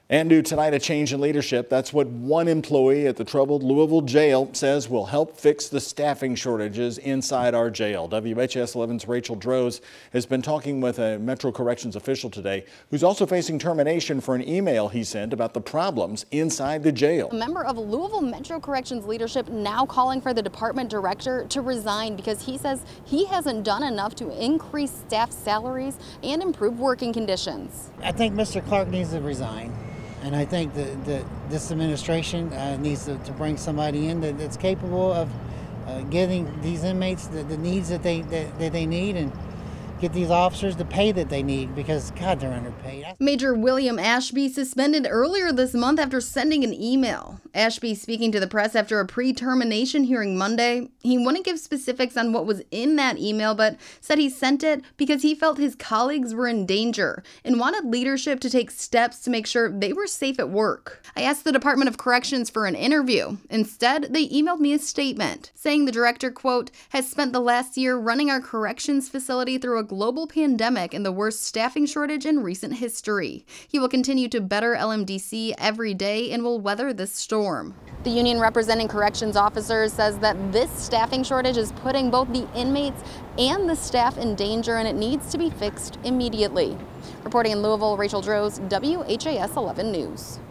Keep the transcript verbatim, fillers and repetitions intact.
And new tonight, a change in leadership. That's what one employee at the troubled Louisville jail says will help fix the staffing shortages inside our jail. W H S eleven's Rachel Droz has been talking with a Metro Corrections official today who's also facing termination for an email he sent about the problems inside the jail. A member of Louisville Metro Corrections leadership now calling for the department director to resign because he says he hasn't done enough to increase staff salaries and improve working conditions. I think Mister Clark needs to resign. And I think that, that this administration uh, needs to, to bring somebody in that, that's capable of uh, getting these inmates the, the needs that they that, that they need, and get these officers the pay that they need, because God, they're underpaid. Major William Ashby suspended earlier this month after sending an email. Ashby speaking to the press after a pre-termination hearing Monday. He wouldn't give specifics on what was in that email, but said he sent it because he felt his colleagues were in danger and wanted leadership to take steps to make sure they were safe at work. I asked the Department of Corrections for an interview. Instead, they emailed me a statement saying the director, quote, has spent the last year running our corrections facility through a global pandemic and the worst staffing shortage in recent history. He will continue to better L M D C every day and will weather this storm. The union representing corrections officers says that this staffing shortage is putting both the inmates and the staff in danger, and it needs to be fixed immediately. Reporting in Louisville, Rachel Droz, W H A S eleven News.